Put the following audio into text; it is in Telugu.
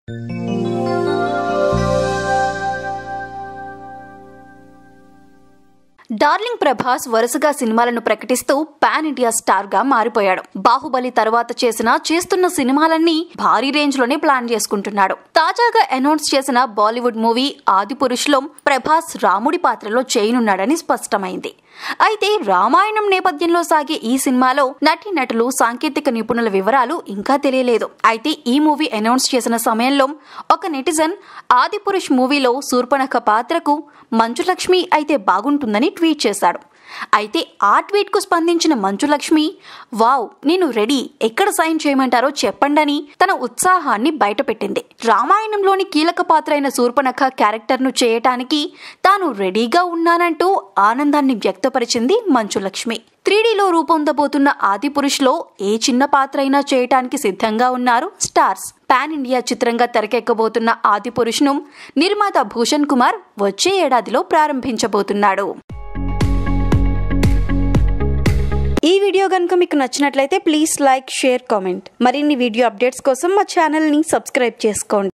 డార్లింగ్ ప్రభాస్ వరుసగా సినిమాలను ప్రకటిస్తూ పాన్ ఇండియా స్టార్ గా మారిపోయాడు. బాహుబలి తర్వాత చేస్తున్న సినిమాలన్నీ భారీ రేంజ్ లోనే ప్లాన్ చేసుకుంటున్నాడు. తాజాగా అనౌన్స్ చేసిన బాలీవుడ్ మూవీ ఆదిపురుష్ లో ప్రభాస్ రాముడి పాత్రలో చేయనున్నాడని స్పష్టమైంది. అయితే రామాయణం నేపథ్యంలో సాగే ఈ సినిమాలో నటీనటులు, సాంకేతిక నిపుణుల వివరాలు ఇంకా తెలియలేదు. అయితే ఈ మూవీ అనౌన్స్ చేసిన సమయంలో ఒక నెటిజన్ ఆదిపురుష్ మూవీలో శూర్పణఖ పాత్రకు మంచులక్ష్మి అయితే బాగుంటుందని ట్వీట్ చేశాడు. అయితే ఆ ట్వీట్ కు స్పందించిన మంచులక్ష్మి, వావ్, నేను రెడీ, ఎక్కడ సైన్ చేయమంటారో చెప్పండని తన ఉత్సాహాన్ని బయటపెట్టింది. రామాయణంలోని కీలక పాత్ర అయిన శూర్పణఖ క్యారెక్టర్ ను చేయటానికి తాను రెడీగా ఉన్నానంటూ ఆనందాన్ని వ్యక్తపరిచింది మంచులక్ష్మి. 3Dలో రూపొందబోతున్న ఆదిపురుష్ లో ఏ చిన్న పాత్ర అయినా చేయటానికి సిద్ధంగా ఉన్నారు స్టార్స్. పాన్ ఇండియా చిత్రంగా తెరకెక్కబోతున్న ఆదిపురుష్ ను నిర్మాత భూషణ్ కుమార్ వచ్చే ఏడాదిలో ప్రారంభించబోతున్నాడు. ఈ వీడియో గనుక మీకు నచ్చినట్లయితే ప్లీజ్ లైక్, షేర్, కామెంట్. మరిన్ని వీడియో అప్డేట్స్ కోసం మా ఛానల్ ని సబ్స్క్రైబ్ చేసుకోండి.